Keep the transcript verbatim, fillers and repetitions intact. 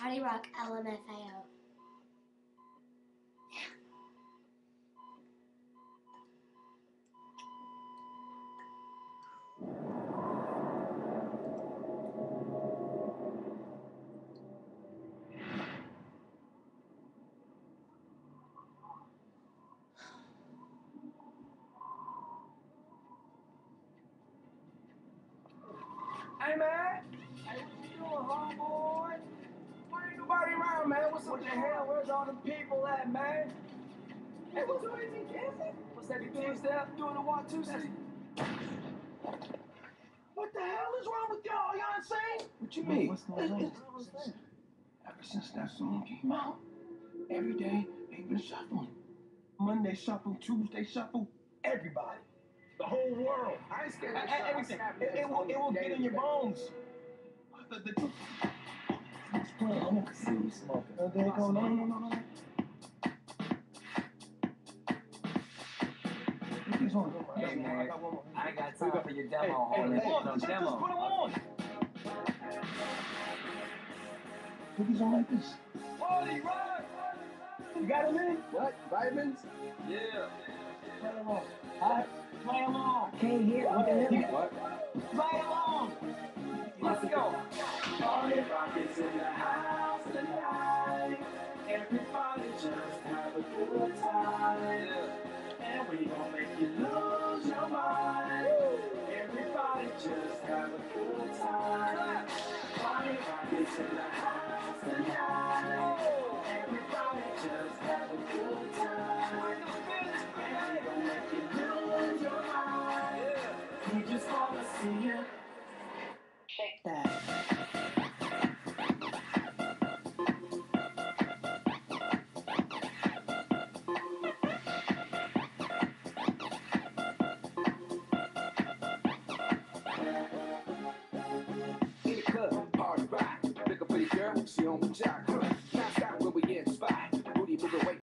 Party Rock L M F A O. Hey, man. Hey, what you doing, homeboy? Why ain't nobody around, man? What's up? What the hell? Where's all the people at, man? Hey, what's up? Is he dancing? What's that? You doing that? Doing the one, two, three? What the hell is wrong with y'all? Y'all insane? What you mean? What's going on? Ever since that song came out, every day they've been shuffling. Monday shuffle, Tuesday shuffle, everybody. The whole world. I ain't scared of that. Everything. It, it, will, it will get in your bones. The, the, the, it's playing. I'm gonna see you smoking. No, there you go. No, no, no, no, no. Hey, man, I ain't got time for your demo, hey, homie. Hey, no just, demo. Just put them on. Put these on like this. Party, right? You got them in? What? Vitamins? Yeah. Play along. Huh? Play along. Can't hear what the hell? What? Play along. Let's go. Party rock is in the house tonight. Everybody just have a good time. And we gon' make you lose your mind. Everybody just have a good time. Party rock is in the house tonight.